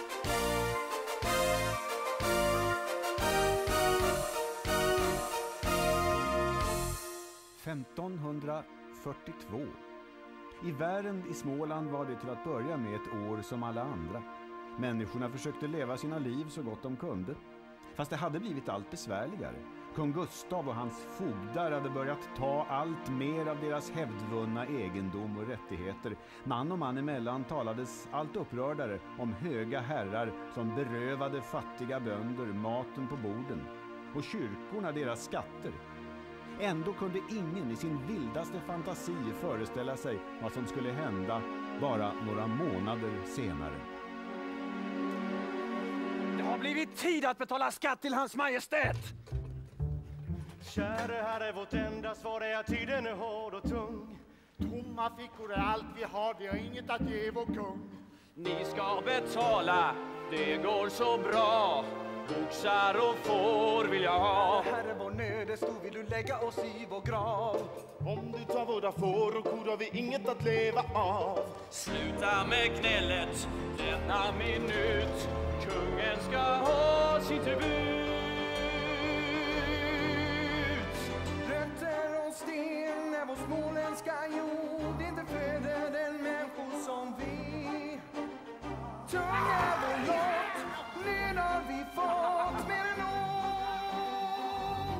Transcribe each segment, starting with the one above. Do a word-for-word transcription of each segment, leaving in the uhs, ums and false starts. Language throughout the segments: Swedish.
femtonhundrafyrtiotvå. I Värend i Småland var det till att börja med ett år som alla andra. Människorna försökte leva sina liv så gott de kunde. Fast det hade blivit allt besvärligare. Kung Gustav och hans fogdar hade börjat ta allt mer av deras hävdvunna egendom och rättigheter. Man och man emellan talades allt upprördare om höga herrar som berövade fattiga bönder maten på borden och kyrkorna deras skatter. Ändå kunde ingen i sin vildaste fantasi föreställa sig vad som skulle hända bara några månader senare. Det har blivit tid att betala skatt till hans majestät! Käre herre, vårt enda svar är att tiden är hård och tung. Tomma fickor är allt vi har, vi har inget att ge vår kung. Ni ska betala, det går så bra. Oxar och får vill jag ha. Herre, vår nöd är stor, vill du lägga oss i vår grav? Om du tar våra får och kor har vi inget att leva av. Sluta med gnället denna minut. Kungen ska ha sin tribut. Rötter och sten är vår småländska jord. Inte föder den människor som vi. Tung är vår lott, nöd har vi fått mer än nog.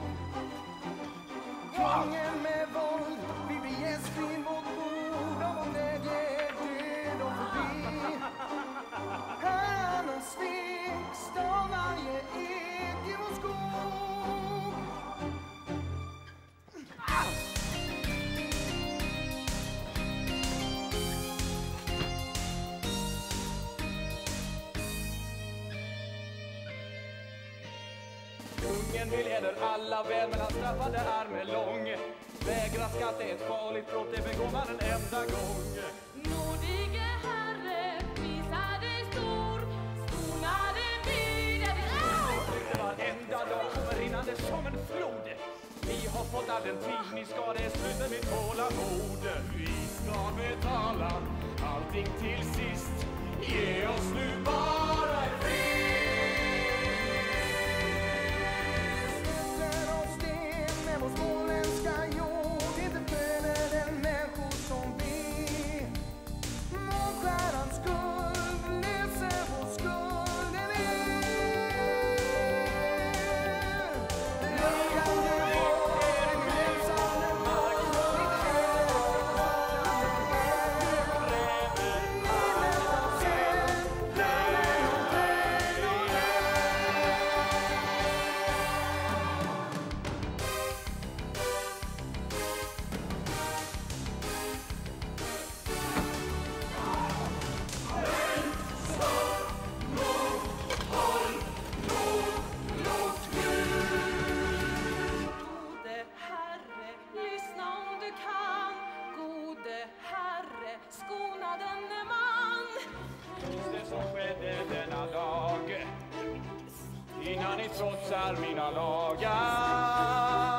Kungen med våld, vi blir gäst vid vårt bord. Och vår glädje är död och förbi. Herrarnas växt av varje ek i vår skog. Kungen vill heder alla väl, men han straffade armen lång. Vägra skatt är ett farligt brott, det begår man en enda gång. Nådige herre, prisa dig stor, skona dig vidare. Det varenda dag kommer rinnande som en flod. Vi har fått all den tid ni ska, det är slut med mitt tålamod. Vi ska betala allting till sist. Ge oss nu bara ett fri. Vår småländska jord, inte föder den människor som vi. Månskärans skuld löser vår skuld en er. Läggande vår, en gränsande makt. Inte livet av sen, världen och bröd och skona denne man. Det som skedde denna dag, innan ni trotsar mina lagar.